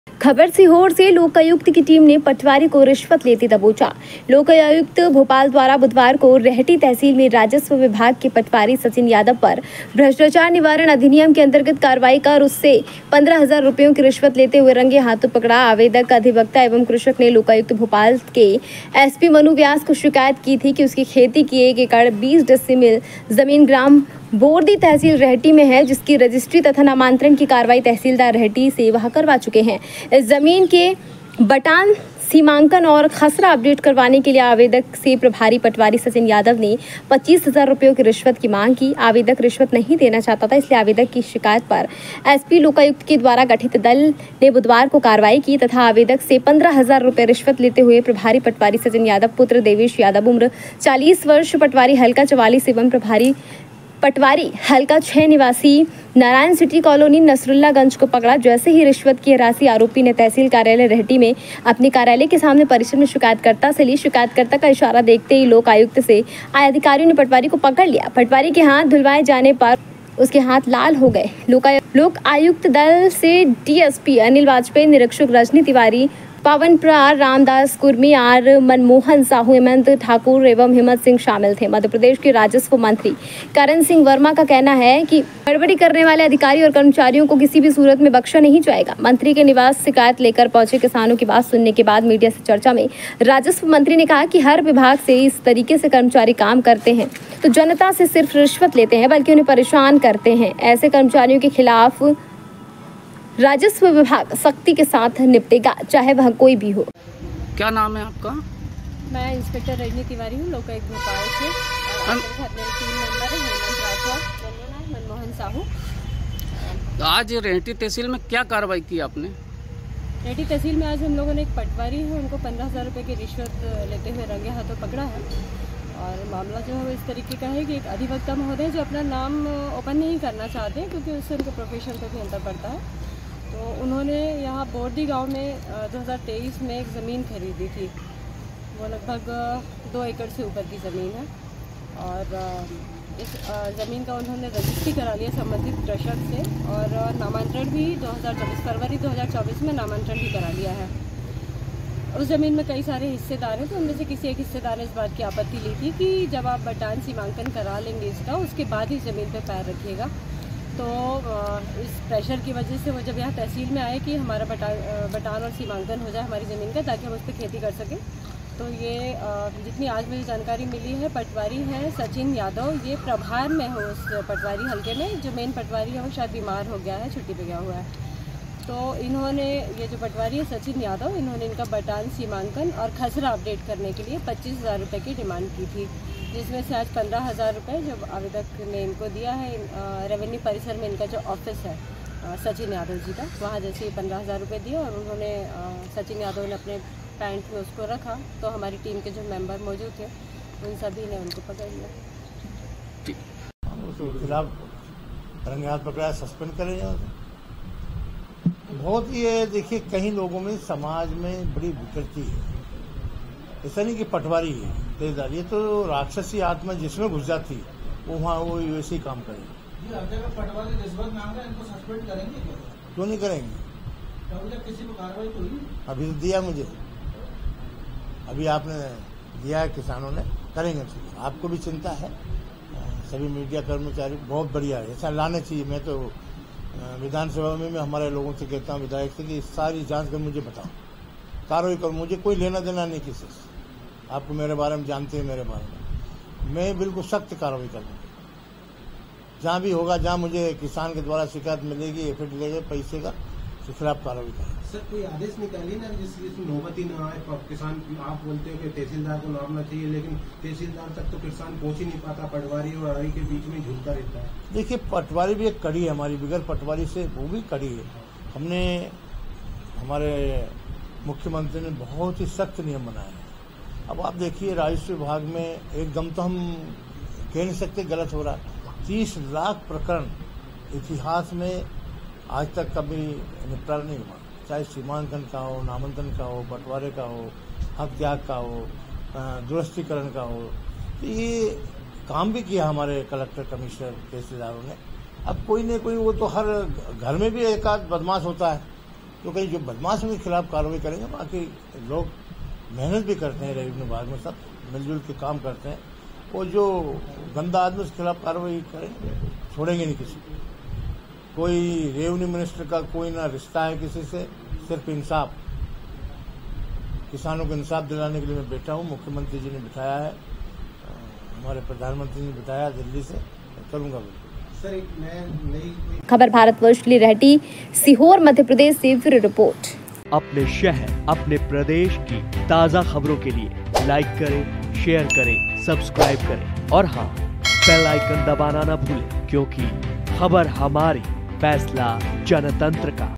खबर सीहोर से लोकायुक्त की टीम ने पटवारी को रिश्वत लेते दबोचा। लोकायुक्त भोपाल द्वारा बुधवार को रेहटी तहसील में राजस्व विभाग के पटवारी सचिन यादव पर भ्रष्टाचार निवारण अधिनियम के अंतर्गत कार्रवाई कर उससे 15,000 रुपयों की रिश्वत लेते हुए रंगे हाथों पकड़ा। आवेदक अधिवक्ता एवं कृषक ने लोकायुक्त भोपाल के एसपी मनु व्यास को शिकायत की थी कि उसकी खेती की 1 एकड़ 20 डेसिमल जमीन ग्राम बोर्दी तहसील रेहटी में है, जिसकी रजिस्ट्री तथा नामांतरण की कार्रवाई तहसीलदार रेहटी से वह करवा चुके हैं। इस जमीन के बटान सीमांकन और खसरा अपडेट करवाने के लिए आवेदक से प्रभारी पटवारी सचिन यादव ने 25,000 रुपयों की रिश्वत की मांग की। आवेदक रिश्वत नहीं देना चाहता था, इसलिए आवेदक की शिकायत पर एसपी लोकायुक्त के द्वारा गठित दल ने बुधवार को कार्रवाई की तथा आवेदक से 15,000 रुपये रिश्वत लेते हुए प्रभारी पटवारी सचिन यादव पुत्र देवेश यादव उम्र 40 वर्ष पटवारी हल्का 44 एवं प्रभारी पटवारी हल्का 6 निवासी नारायण सिटी कॉलोनी नसरुल्लागंज को पकड़ा। जैसे ही रिश्वत की राशि आरोपी ने तहसील कार्यालय रेहटी में अपने कार्यालय के सामने परिसर में शिकायतकर्ता से ली। शिकायतकर्ता का इशारा देखते ही लोक आयुक्त से आए अधिकारियों ने पटवारी को पकड़ लिया। पटवारी के हाथ धुलवाए जाने पर उसके हाथ लाल हो गए। लोक आयुक्त दल से डीएसपी अनिल वाजपेयी, निरीक्षक रजनी तिवारी, पवन प्रार, रामदास कुर्मी, आर मनमोहन साहू, हेमंत ठाकुर एवं हिम्मत सिंह शामिल थे। मध्य प्रदेश के राजस्व मंत्री करण सिंह वर्मा का कहना है कि गड़बड़ी करने वाले अधिकारी और कर्मचारियों को किसी भी सूरत में बख्शा नहीं जाएगा। मंत्री के निवास शिकायत लेकर पहुंचे किसानों की बात सुनने के बाद मीडिया से चर्चा में राजस्व मंत्री ने कहा कि हर विभाग से इस तरीके से कर्मचारी काम करते हैं तो जनता से सिर्फ रिश्वत लेते हैं, बल्कि उन्हें परेशान करते हैं। ऐसे कर्मचारियों के खिलाफ राजस्व विभाग सख्ती के साथ निपटेगा, चाहे वह कोई भी हो। क्या नाम है आपका? मैं इंस्पेक्टर रजनी तिवारी हूँ, लोकायुक्त भोपाल से। मेरे टीम मेंबर हैं हेमंत राठौर, मनमोहन साहू। तो आज रेहटी तहसील में क्या कार्रवाई की आपने? रेहटी तहसील में आज हम लोगों ने एक पटवारी है, उनको 15,000 रुपये की रिश्वत लेते हुए रंगे हाथों पकड़ा है। और मामला जो है वो इस तरीके का है कि एक अधिवक्ता महोदय जो अपना नाम ओपन नहीं करना चाहते क्योंकि उससे उनके प्रोफेशन पर भी अंतर पड़ता है, तो उन्होंने यहाँ बोर्दी गांव में 2023 में एक ज़मीन खरीदी थी। वो लगभग 2 एकड़ से ऊपर की ज़मीन है और इस ज़मीन का उन्होंने रजिस्ट्री करा लिया संबंधित कृषक से और नामांतरण भी 2024 फरवरी 2024 में नामांतरण भी करा लिया है। उस ज़मीन में कई सारे हिस्सेदार हैं, तो उनमें से किसी एक हिस्सेदार ने इस बात की आपत्ति ली थी कि जब आप बटान सीमांकन करा लेंगे इसका, उसके बाद ही ज़मीन पर पैर रखिएगा। तो इस प्रेशर की वजह से वो जब यहाँ तहसील में आए कि हमारा बटान और सीमांकन हो जाए हमारी ज़मीन का, ताकि हम उस पर खेती कर सकें, तो ये जितनी आज मुझे जानकारी मिली है, पटवारी हैं सचिन यादव, ये प्रभार में हो उस पटवारी हल्के में। जो मेन पटवारी है वो शायद बीमार हो गया है, छुट्टी पे गया हुआ है। तो इन्होंने, ये जो पटवारी है सचिन यादव, इन्होंने इनका बटान सीमांकन और खसरा अपडेट करने के लिए 25,000 रुपये की डिमांड की थी, जिसमें से आज 15,000 रुपये जो आवेदक ने इनको दिया है। रेवेन्यू परिसर में इनका जो ऑफिस है सचिन यादव जी का, वहाँ जैसे 15,000 रुपये दिए और उन्होंने सचिन यादव ने अपने पैंट में उसको रखा, तो हमारी टीम के जो मेंबर मौजूद थे उन सभी ने उनको पकड़ लिया। उसके खिलाफ रंगे हाथ पकड़ा, सस्पेंड करेंगे। बहुत ही है, देखिए कहीं लोगों में समाज में बड़ी विकृति है। ऐसा नहीं कि पटवारी है तेजदार, ये तो राक्षसी आत्मा जिसमें घुस जाती वो वहाँ वो वैसे ही काम करेंगे। पटवारी रिश्वत मांग रहे हैं, इनको सस्पेंड करेंगे क्यों नहीं करेंगे? किसी को कार्रवाई तो हुई? अभी तो दिया मुझे, अभी आपने दिया है, किसानों ने करेंगे। आपको भी चिंता है, सभी मीडिया कर्मचारी बहुत बढ़िया है, ऐसा लाना चाहिए। मैं तो विधानसभा में मैं हमारे लोगों से कहता हूँ, विधायक से, कि सारी जांच कर मुझे बताओ, कार्रवाई करो। मुझे कोई लेना देना नहीं किसी से, आपको मेरे बारे में जानते हैं, मेरे बारे में मैं बिल्कुल सख्त कार्रवाई करूँगा। जहाँ भी होगा, जहाँ मुझे किसान के द्वारा शिकायत मिलेगी, एफिडेविट लेगा पैसे का, उसके खिलाफ कार्रवाई करेंगे। सर कोई आदेश निकाली ना जिसमें नौबती न आए किसान? आप बोलते हो कि तहसीलदार को नामना चाहिए, लेकिन तहसीलदार तक तो किसान पहुंच ही नहीं पाता, पटवारी और अड़ी के बीच में झूलता रहता है। देखिए, पटवारी भी एक कड़ी है हमारी, बगैर पटवारी से वो भी कड़ी है। हमने, हमारे मुख्यमंत्री ने बहुत ही सख्त नियम बनाए हैं। अब आप देखिए, राजस्व विभाग में एकदम तो हम कह नहीं सकते गलत हो रहा है। 30 लाख प्रकरण इतिहास में आज तक कभी निपटारा नहीं हुआ, चाहे सीमांकन का हो, नामांकन का हो, बंटवारे का हो, हक त्याग का हो, दुरुस्तीकरण का हो। तो ये काम भी किया हमारे कलेक्टर, कमिश्नर, तहसीलदारों ने। अब कोई न कोई, वो तो हर घर में भी एक आध बदमाश होता है, तो कहीं जो बदमाशों के खिलाफ कार्रवाई करेंगे। बाकी लोग मेहनत भी करते हैं, रेवेन्यू विभाग में सब मिलजुल के काम करते हैं। और जो गंदा आदमी उसके खिलाफ कार्रवाई करेंगे, छोड़ेंगे नहीं किसी को। कोई रेवेन्यू मिनिस्टर का कोई ना रिश्ता है किसी से, सिर्फ इंसाफ, किसानों को इंसाफ दिलाने के लिए मैं बैठा हूँ। मुख्यमंत्री जी ने बिठाया है, हमारे प्रधानमंत्री ने बिठाया दिल्ली से, करूँगा बिल्कुल। सर एक नई खबर भारतवर्ष के लिए रहटी सीहोर मध्य प्रदेश से ब्यूरो रिपोर्ट। अपने शहर अपने प्रदेश की ताज़ा खबरों के लिए लाइक करें, शेयर करें, सब्सक्राइब करें और हाँ, बेल आइकन दबाना ना भूलें, क्योंकि खबर हमारी, फैसला जनतंत्र का।